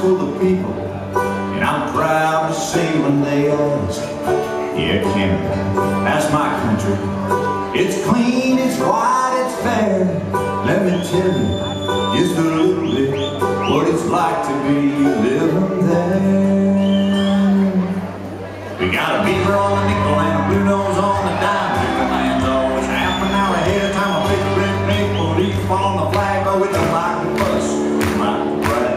for the people, and I'm proud to say when they ask, yeah, Canada, that's my country. It's clean, it's white, it's fair. Let me tell you just a little bit what it's like to be living there. We got a beaver on the nickel and a blue nose on the dime. Newfoundland's always half an hour ahead of time. A big red maple leaf on the flag, but we don't like to fuss, we like to brag.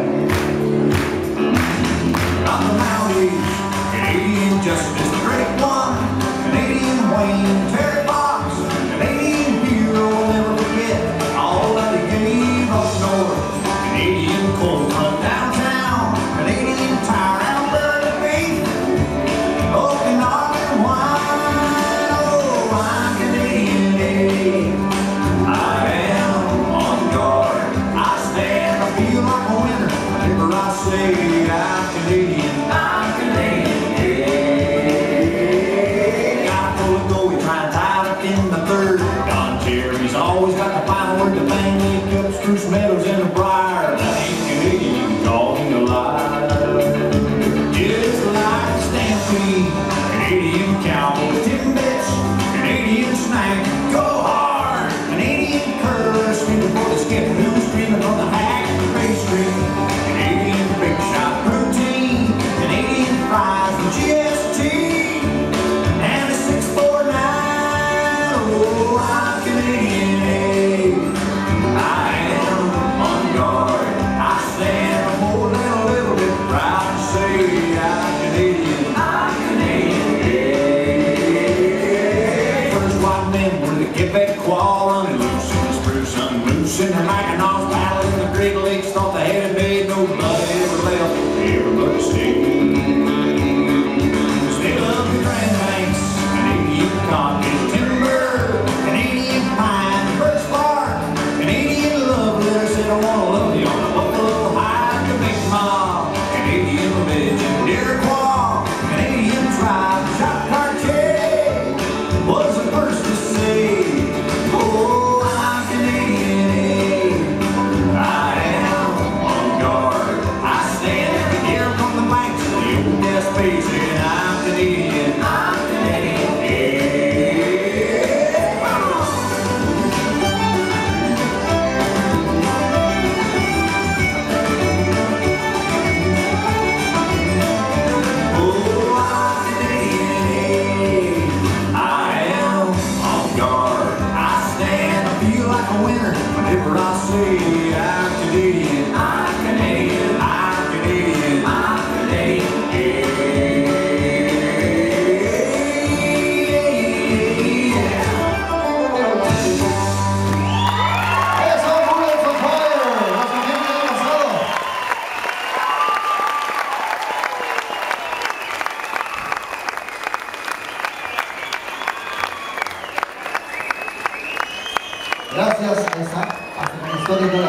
On the Mounties, Canadian Justice, the Great One, Canadian Wayne, Terry Fox, Canadian hero, we'll never forget all that he gave up north. Canadian coal from downtown, Canadian Tire, Alberta beef, Okanagan wine. Oh, I'm Canadian. I am on guard. I stand, I feel like a winner whenever I say I'm Canadian. I'm Canadian. Got full of gold, we try and tie it up in the third. Don Cherry's always got the final word. The thing he cups, Spruce Meadows in the briar. That ain't Canadian, you can call me a liar. Just like a stampede, Canadian cowboy, Timbits, Canadian snack, go hard. Canadian curler, screaming for the skip, who's screaming from the hack pastry. Canadian big shot protein, Canadian fries from GST, and a 649. Oh, I'm Canadian. I am on guard. I stand more than a little bit proud to say I'm Canadian. I'm Canadian. First white men were the Quebecois, running loose in the spruce, unloose in the Mackinac battle in the Great Lakes. Thought they had made nobody ever left. Everybody stayed. Still up the Grand Banks, Canadian cotton timber, Canadian pine, birch bark, Canadian love letter said I wanna love you on a buffalo hide to make mob. Canadian legend, Iroquois, Canadian tribe, Jacques Cartier was the first to say, oh, I'm Canadian. I am on guard. I stand here from the banks of the old Gaspé.